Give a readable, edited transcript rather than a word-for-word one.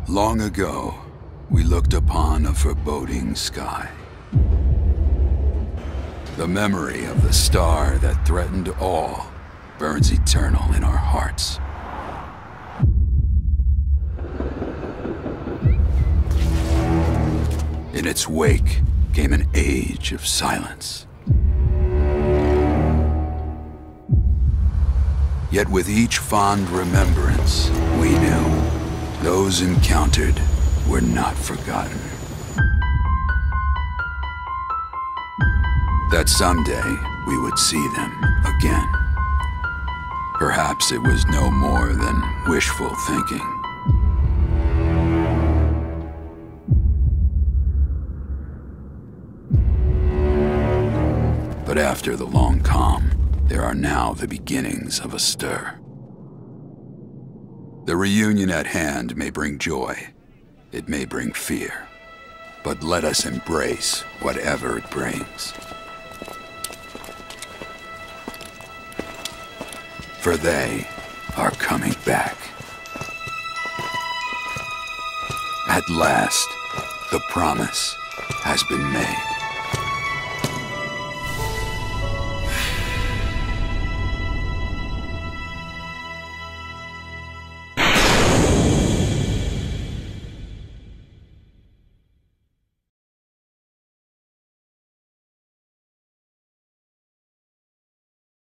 Long ago, we looked upon a foreboding sky. The memory of the star that threatened all burns eternal in our hearts. In its wake came an age of silence. Yet with each fond remembrance, we knew those encountered were not forgotten. That someday we would see them again. Perhaps it was no more than wishful thinking. But after the long calm, there are now the beginnings of a stir. The reunion at hand may bring joy, it may bring fear, but let us embrace whatever it brings. For they are coming back. At last, the promise has been made.